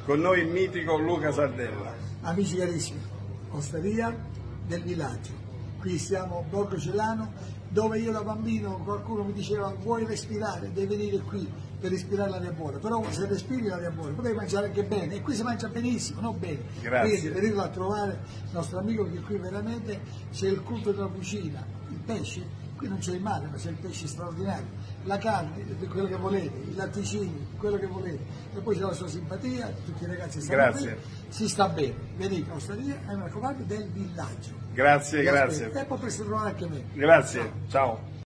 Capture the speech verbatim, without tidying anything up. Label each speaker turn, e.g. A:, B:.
A: Con noi il mitico Luca Sardella.
B: Amici carissimi, Osteria del Villaggio. Qui siamo a Borgo Celano, dove io da bambino qualcuno mi diceva vuoi respirare, devi venire qui per respirare l'aria buona, però se respiri l'aria buona potevi mangiare anche bene, e qui si mangia benissimo, non bene.
A: Grazie.
B: Quindi venirlo a trovare il nostro amico, che qui veramente c'è il culto della cucina, il pesce. Qui non c'è il mare, ma c'è il pesce straordinario, la carne, quello che volete, i latticini, quello che volete, e poi c'è la sua simpatia, tutti i ragazzi stanno bene, si sta bene. Venite a Osteria, e mi raccomando, del Villaggio.
A: Grazie,
B: Vi
A: grazie.
B: aspetto. E poi potreste trovare anche me.
A: Grazie, ciao.